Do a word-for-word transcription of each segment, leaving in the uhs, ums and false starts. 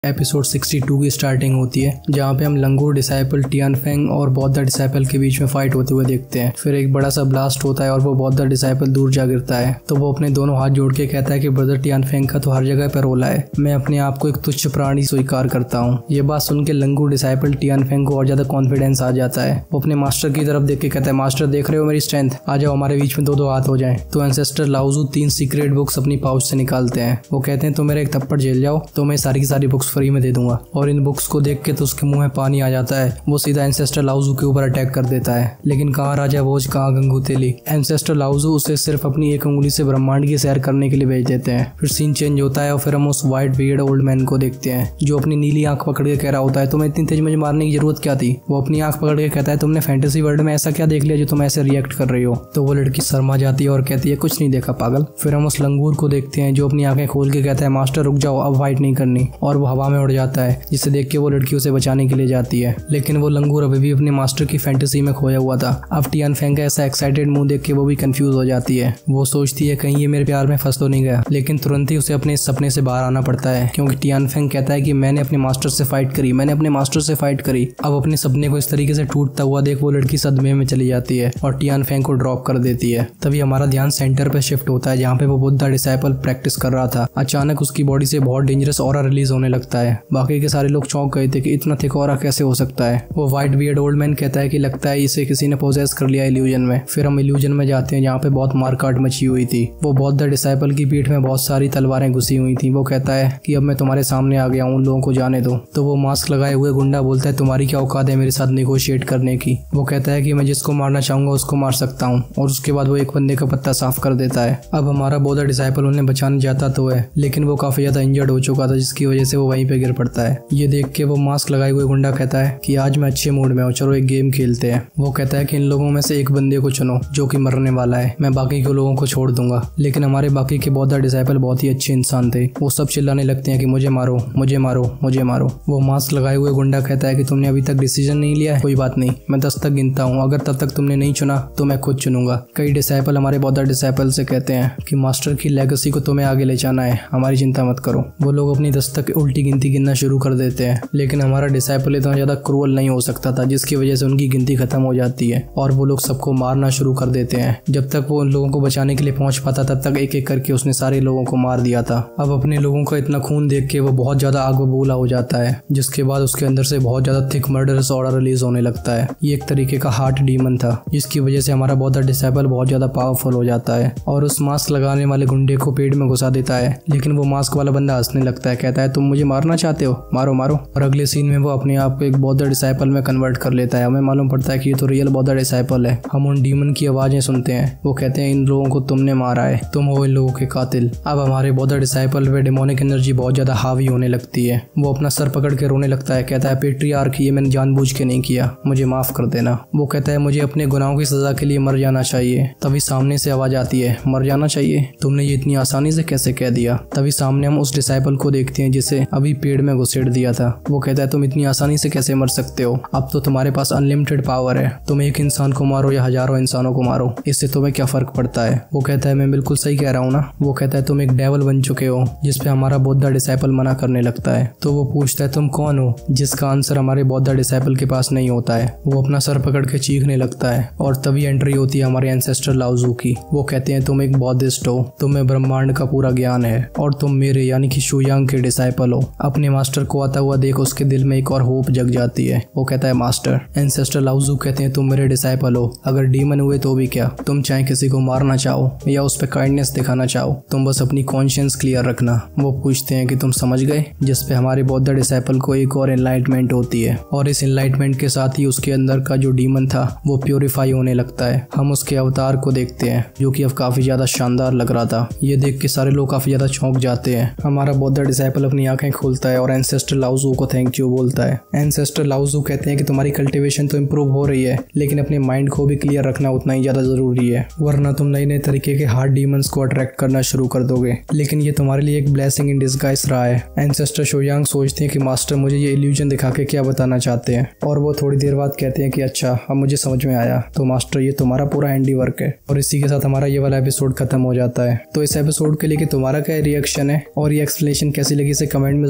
Episode बासठ की starting होती है जहाँ पे हम लंगूर डिसाइपल टियानफेंग और बौद्ध डिसाइपल के बीच में फाइट होते हुए देखते हैं। फिर एक बड़ा सा ब्लास्ट होता है और वो बौद्ध डिसाइपल दूर जा गिरता है तो वो अपने दोनों हाथ जोड़ के कहता है कि ब्रदर टियानफेंग का तो हर जगह पर रोला है, मैं अपने आप को एक तुच्छ प्राणी स्वीकार करता हूँ। ये बात सुन के लंगूर डिसाइपल टियानफेंग को और ज्यादा कॉन्फिडेंस आ जाता है। वो अपने मास्टर की तरफ देख के कहता है, मास्टर देख रहे हो मेरी स्ट्रेंथ, आ जाओ हमारे बीच में दो दो हाथ हो जाए। तो एंसेस्टर लाओजू तीन सीक्रेट बुक्स अपनी पाउच से निकालते हैं। वो कहते हैं तो मेरा एक थप्पड़ झेल जाओ तो मैं सारी की सारी बुक्स फ्री में दे दूंगा। और इन बुक्स को देख के तो उसके मुंह में पानी आ जाता है। वो सीधा एंसेस्टर लाओजू के ऊपर अटैक कर देता है। लेकिन कहाँ राजा भोज, कहाँ गंगू तेली। एंसेस्टर लाओजू उसे सिर्फ अपनी एक उंगली से ब्रह्मांड की सैर करने के लिए भेज देते हैं। फिर सीन चेंज होता है और फिर हम उस व्हाइट बियर्ड ओल्ड मैन को देखते हैं जो अपनी नीली आंख पकड़ के कह रहा होता है, तुम्हें इतनी तेज मुझे मारने की जरूरत क्या थी। वो अपनी आंख पकड़ के कहता है, तुमने फैंटेसी वर्ल्ड में ऐसा क्या देख लिया जो तुम ऐसे रिएक्ट कर रही हो। तो वो लड़की शर्मा जाती है और कहती है, कुछ नहीं देखा पागल। फिर हम उस लंगूर को देखते हैं जो अपनी आंखें खोल के कहता है, मास्टर रुक जाओ, अब फाइट नहीं करनी। और वो हवा में उड़ जाता है जिसे देख के वो लड़की उसे बचाने के लिए जाती है। लेकिन वो लंगूर अभी भी अपने मास्टर की फैंटेसी में खोया हुआ था। अब टियानफेंग का ऐसा एक्साइटेड मुंह देख के वो भी कंफ्यूज हो जाती है। वो सोचती है कहीं ये मेरे प्यार में फंस तो नहीं गया, लेकिन तुरंत ही उसे अपने इस सपने से बाहर आना पड़ता है क्योंकि टियानफेंग कहता है कि मैंने अपने मास्टर से फाइट करी, मैंने अपने मास्टर से फाइट करी। अब अपने सपने को इस तरीके से टूटता हुआ देख वो लड़की सदमे में चली जाती है और टियानफेंग को ड्रॉप कर देती है। तभी हमारा ध्यान सेंटर पे शिफ्ट होता है जहाँ पे वो बुद्धा डिसाइपल प्रैक्टिस कर रहा था। अचानक उसकी बॉडी से बहुत डेंजरस ऑरा रिलीज होने लगता है। बाकी के सारे लोग चौंक गए थे कि इतना थिक ऑरा कैसे हो सकता है। वो व्हाइट बियर्ड ओल्ड मैन कहता है कि लगता है इसे किसी ने पोजेस कर लिया इल्यूजन में। फिर हम इल्यूजन में जाते हैं जहाँ पे बहुत मारकाट मची हुई थी। वो बौद्ध डिसाइपल की पीठ में बहुत सारी तलवारें घुसी हुई थी। वो कहता है कि अब मैं तुम्हारे सामने आ गया हूँ, उन लोगों को जाने दो। तो वो मास्क लगाए हुए गुंडा बोलता है, तुम्हारी क्या औकात है मेरे साथ निगोशिएट करने की। वो कहता है कि मैं जिसको मारना चाहूंगा उसको मार सकता हूँ। और उसके बाद वो एक बंदे का पत्ता साफ कर देता है। अब हमारा बौद्ध डिसाइपल उन्हें बचाने जाता तो है, लेकिन वो काफी ज्यादा इंजर्ड हो चुका था जिसकी वजह से वो वहीं पे गिर पड़ता है। ये देख के वो मास्क लगाए हुए गुंडा कहता है कि आज मैं अच्छे मूड में हूँ, चलो एक गेम खेलते हैं। वो कहता है कि इन लोगों में से एक बंदे को चुनो जो कि मरने वाला है, मैं बाकी के लोगों को छोड़ दूंगा। लेकिन हमारे बाकी के बौद्ध डिसाइपल बहुत ही अच्छे इंसान थे। वो सब चिल्लाने लगते हैं कि मुझे मारो, मुझे मारो, मुझे मारो। वो मास्क लगाए हुए गुंडा कहता है कि तुमने अभी तक डिसीजन नहीं लिया है, कोई बात नहीं, मैं दस तक गिनता हूँ, अगर तब तक तुमने नहीं चुना तो मैं खुद चुनूंगा। कई डिसाइपल हमारे बौद्ध डिसाइपल से कहते हैं कि मास्टर की लेगेसी को तुम्हें आगे ले जाना है, हमारी चिंता मत करो। वो लोग अपनी दस तक उल्टी गिनती गिनना शुरू कर देते हैं। लेकिन हमारा डिसाइपल इतना ज्यादा क्रूअल नहीं हो सकता था जिसकी वजह से उनकी गिनती खत्म हो जाती है और वो लोग सबको मारना शुरू कर देते हैं। जब तक वो उन लोगों को बचाने के लिए पहुंच पाता तब तक एक एक करके उसने सारे लोगों को मार दिया था। अब अपने लोगों का इतना खून देख के वो बहुत ज्यादा आग बबूला हो जाता है, जिसके बाद उसके अंदर से बहुत ज्यादा थिक मर्डरस ऑर्डर रिलीज होने लगता है। ये एक तरीके का हार्ट डीमन था जिसकी वजह से हमारा बौद्ध डिसाइपल बहुत ज्यादा पावरफुल हो जाता है और उस मास्क लगाने वाले गुंडे को पेट में घुसा देता है। लेकिन वो मास्क वाला बंदा हंसने लगता है, कहता है तुम मुझे मारना चाहते हो, मारो मारो। और अगले सीन में वो अपने आप को एक बौद्ध डिसाइपल में कन्वर्ट कर लेता है। हमें मालूम पड़ता है कि ये तो रियल बौद्ध डिसाइपल है। हम उन डीमन की आवाजें सुनते हैं। वो कहते हैं इन लोगों को तुमने मारा है, तुम हो इन लोगों के कातिल। अब हमारे बौद्ध डिसाइपल पे डेमोनिक एनर्जी बहुत ज्यादा हावी होने लगती है। वो अपना सर पकड़ के रोने लगता है, कहता है पेट्रियार्क, ये मैंने जानबूझ के नहीं किया, मुझे माफ कर देना। वो कहता है मुझे अपने गुनाहों की सजा के लिए मर जाना चाहिए। तभी सामने से आवाज आती है, मर जाना चाहिए, तुमने ये इतनी आसानी से कैसे कह दिया। तभी सामने हम उस डिसाइपल को देखते हैं जिसे अभी पेड़ में घुसेड़ दिया था। वो कहता है तुम इतनी आसानी से कैसे मर सकते हो, अब तो तुम्हारे पास अनलिमिटेड पावर है, तुम एक इंसान को मारो या हजारों इंसानों को मारो, इससे तुम्हें क्या फर्क पड़ता है। वो कहता है मैं बिल्कुल सही कह रहा हूँ ना। वो कहता है तुम एक डेवल बन चुके हो, जिसपे हमारा बौद्ध डिसाइपल मना करने लगता है। तो वो पूछता है तुम कौन हो, जिसका आंसर हमारे बौद्ध डिसाइपल के पास नहीं होता है। वो अपना सर पकड़ के चीखने लगता है और तभी एंट्री होती है हमारे एंसेस्टर लाओजू की। वो कहते हैं तुम एक बौद्धिस्ट हो, तुम्हें ब्रह्मांड का पूरा ज्ञान है और तुम मेरे यानी कि शुयांग के डिसाइपल हो। अपने मास्टर को आता हुआ देख उसके दिल में एक और होप जग जाती है। वो कहता है मास्टर। एंसेस्टर लाओजू कहते हैं तुम मेरे डिसाइपल हो, अगर डीमन हुए तो भी क्या, तुम चाहे किसी को मारना चाहो या उस पर काइंडनेस दिखाना चाहो, तुम बस अपनी कॉन्शियंस क्लियर रखना। वो पूछते हैं कि तुम समझ गए, जिसपे हमारे बौद्ध डिसाइपल को एक और एनलाइटमेंट होती है और इस एनलाइटमेंट के साथ ही उसके अंदर का जो डीमन था वो प्योरीफाई होने लगता है। हम उसके अवतार को देखते हैं जो कि अब काफी ज्यादा शानदार लग रहा था। ये देख के सारे लोग काफी ज्यादा चौंक जाते हैं। हमारा बौद्ध डिसाइपल अपनी आंखें खोलता है और एंसेस्टर लाओजू को थैंक यू बोलता है। एंसेस्टर लाओजू कहते हैं कि तुम्हारी कल्टीवेशन तो इम्प्रूव हो रही है, लेकिन अपने माइंड को भी क्लियर रखना उतना ही ज्यादा जरूरी है, वरना तुम नए नए तरीके के हार्ड डीमंस को अट्रैक्ट करना शुरू कर दोगे। लेकिन ये तुम्हारे लिए एक ब्लेसिंग इन डिस्गाइज रहा है। एंसेस्टर शुयांग सोचते हैं कि मास्टर मुझे ये इल्यूजन दिखा के क्या बताना चाहते हैं और वो थोड़ी देर बाद कहते हैं कि अच्छा अब मुझे समझ में आया, तो मास्टर ये तुम्हारा पूरा हैंडी वर्क है। और इसी के साथ हमारा ये वाला एपिसोड खत्म हो जाता है। तो इस एपिसोड के लिए तुम्हारा क्या रिएक्शन है और ये एक्सप्लेनेशन कैसी लगी इसे कमेंट में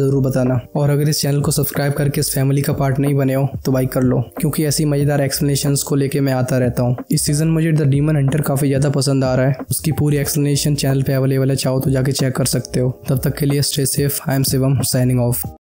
जरूर बताना। और अगर इस चैनल को सब्सक्राइब करके इस फैमिली का पार्ट नहीं बने हो तो भाई कर लो, क्योंकि ऐसी मजेदार एक्सप्लेनेशंस को लेके मैं आता रहता हूँ। इस सीजन मुझे द डीमन हंटर काफी ज्यादा पसंद आ रहा है। उसकी पूरी एक्सप्लेनेशन चैनल पे अवेलेबल है, चाहो तो जाके चेक कर सकते हो। तब तक के लिए stay safe. I am Shivam signing of.